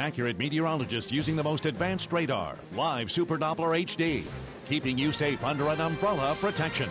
Accurate meteorologist using the most advanced radar. Live Super Doppler HD. Keeping you safe under an umbrella of protection.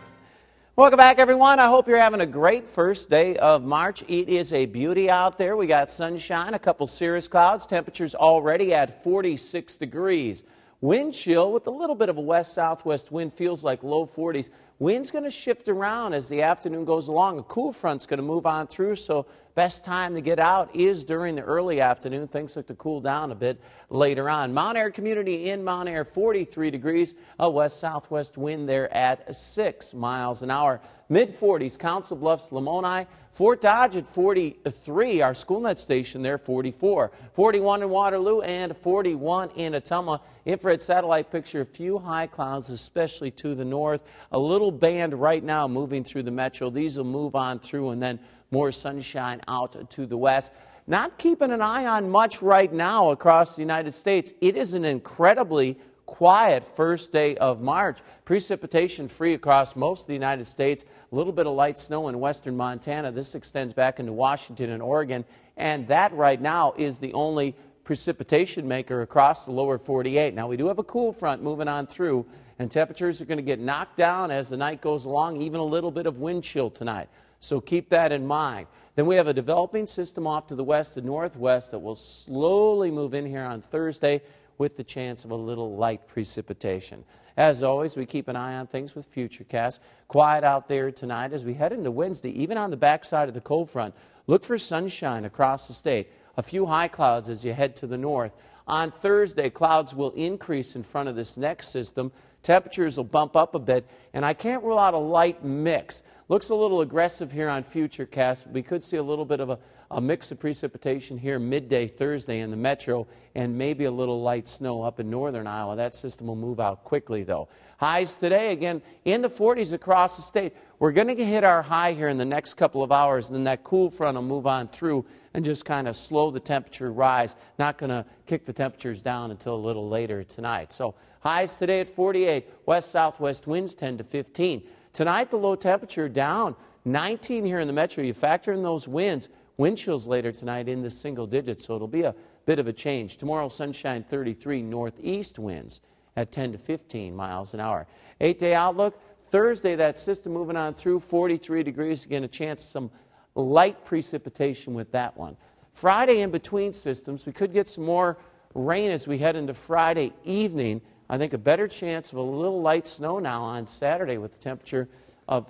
Welcome back, everyone. I hope you're having a great first day of March. It is a beauty out there. We got sunshine, a couple cirrus clouds. Temperatures already at 46 degrees. Wind chill with a little bit of a west-southwest wind, feels like low 40s. Wind's going to shift around as the afternoon goes along. A cool front's going to move on through, so best time to get out is during the early afternoon. Things look to cool down a bit later on. Mount Air community in Mount Air, 43 degrees. A west-southwest wind there at 6 miles an hour. Mid-40s, Council Bluffs, Lamoni. Fort Dodge at 43. Our SchoolNet station there, 44. 41 in Waterloo and 41 in Ottumwa. Infrared satellite picture, a few high clouds, especially to the north. A little band right now moving through the metro. These will move on through, and then more sunshine out to the west. Not keeping an eye on much right now across the United States. It is an incredibly quiet first day of March. Precipitation free across most of the United States. A little bit of light snow in western Montana. This extends back into Washington and Oregon. And that right now is the only precipitation maker across the lower 48. Now we do have a cool front moving on through, and temperatures are going to get knocked down as the night goes along, even a little bit of wind chill tonight. So keep that in mind. Then we have a developing system off to the west and northwest that will slowly move in here on Thursday with the chance of a little light precipitation. As always, we keep an eye on things with Futurecast. Quiet out there tonight as we head into Wednesday, even on the backside of the cold front. Look for sunshine across the state. A few high clouds as you head to the north. On Thursday, clouds will increase in front of this next system. Temperatures will bump up a bit, and I can't rule out a light mix. Looks a little aggressive here on Futurecast. We could see a little bit of a mix of precipitation here midday Thursday in the metro, and maybe a little light snow up in northern Iowa. That system will move out quickly, though. Highs today, again, in the 40s across the state. We're going to hit our high here in the next couple of hours, and then that cool front will move on through and just kind of slow the temperature rise. Not going to kick the temperatures down until a little later tonight. So highs today at 48, west-southwest winds 10 to 15. Tonight, the low temperature down 19 here in the metro. You factor in those winds. Wind chills later tonight in the single digits, so it'll be a bit of a change. Tomorrow, sunshine 33, northeast winds at 10 to 15 miles an hour. 8-day outlook. Thursday, that system moving on through 43 degrees. Again, a chance of some light precipitation with that one. Friday, in between systems, we could get some more rain as we head into Friday evening. I think a better chance of a little light snow now on Saturday with a temperature of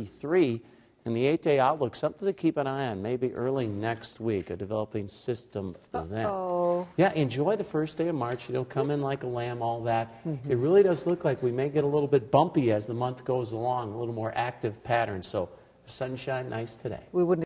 33. And the 8-day outlook, something to keep an eye on, maybe early next week, a developing system then. Yeah, enjoy the first day of March. You don't come in like a lamb, all that. It really does look like we may get a little bit bumpy as the month goes along, a little more active pattern. So sunshine, nice today. We wouldn't